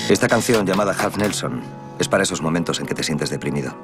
Esta canción, llamada Half Nelson, es para esos momentos en que te sientes deprimido.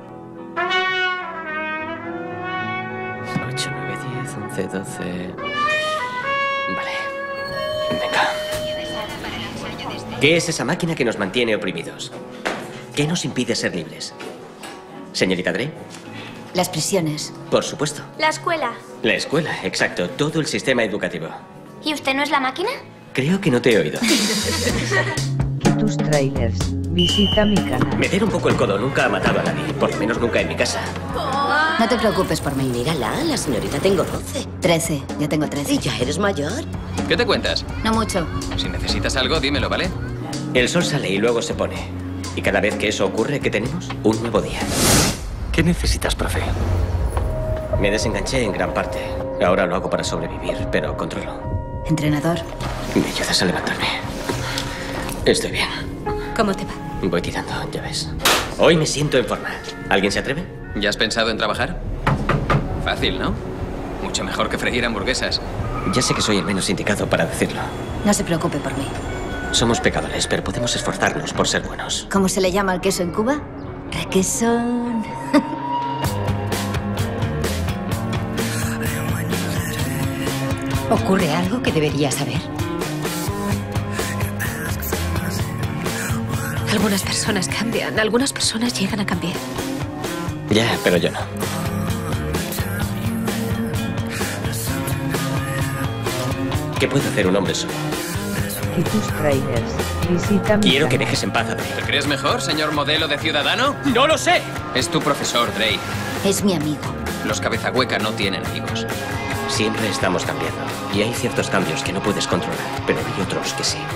8, 9, 10, 11, 12... Vale. Venga. ¿Qué es esa máquina que nos mantiene oprimidos? ¿Qué nos impide ser libres? ¿Señorita Drey? Las prisiones. Por supuesto. La escuela. La escuela, exacto. Todo el sistema educativo. ¿Y usted no es la máquina? Creo que no te he oído. Tus trailers. Visita mi canal. Meter un poco el codo nunca ha matado a nadie. Por lo menos nunca en mi casa. No te preocupes por mí. Mírala, la señorita tengo 12. 13. Ya tengo 13. ¿Y ya eres mayor? ¿Qué te cuentas? No mucho. Si necesitas algo, dímelo, ¿vale? El sol sale y luego se pone. Y cada vez que eso ocurre, ¿qué tenemos? Un nuevo día. ¿Qué necesitas, profe? Me desenganché en gran parte. Ahora lo hago para sobrevivir, pero controlo. Entrenador. ¿Me ayudas a levantarme? Estoy bien. ¿Cómo te va? Voy tirando, ya ves. Hoy me siento en forma. ¿Alguien se atreve? ¿Ya has pensado en trabajar? Fácil, ¿no? Mucho mejor que freír hamburguesas. Ya sé que soy el menos indicado para decirlo. No se preocupe por mí. Somos pecadores, pero podemos esforzarnos por ser buenos. ¿Cómo se le llama al queso en Cuba? Requesón. ¿Ocurre algo que debería saber? Algunas personas cambian, algunas personas llegan a cambiar. Ya, pero yo no. ¿Qué puede hacer un hombre solo? Y tus trailers. Visita mi Quiero que canal. dejes en paz a Drey. ¿Te crees mejor, señor modelo de ciudadano? ¡No lo sé! Es tu profesor, Drey. Es mi amigo. Los cabeza hueca no tienen amigos. Siempre estamos cambiando. Y hay ciertos cambios que no puedes controlar, pero hay otros que sí.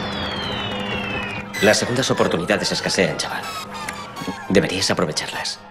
Las segundas oportunidades escasean, chaval. Deberías aprovecharlas.